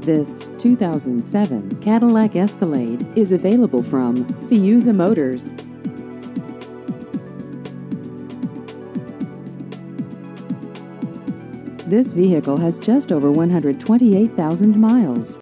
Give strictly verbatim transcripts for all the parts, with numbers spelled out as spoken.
This two thousand seven Cadillac Escalade is available from Fiuza Motors. This vehicle has just over one hundred twenty-eight thousand miles.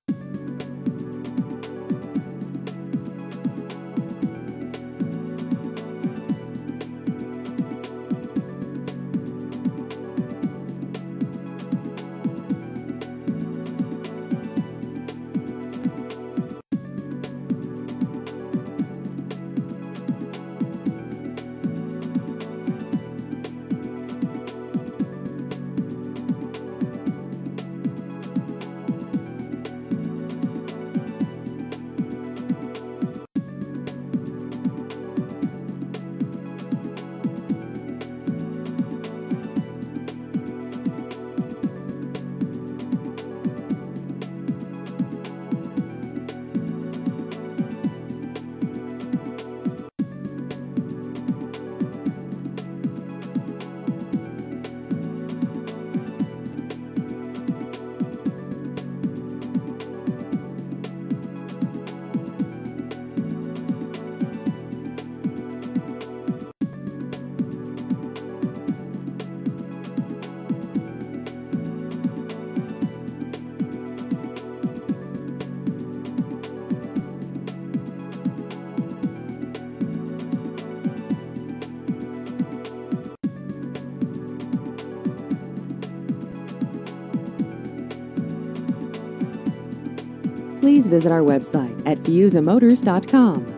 Please visit our website at fiuza motors dot com.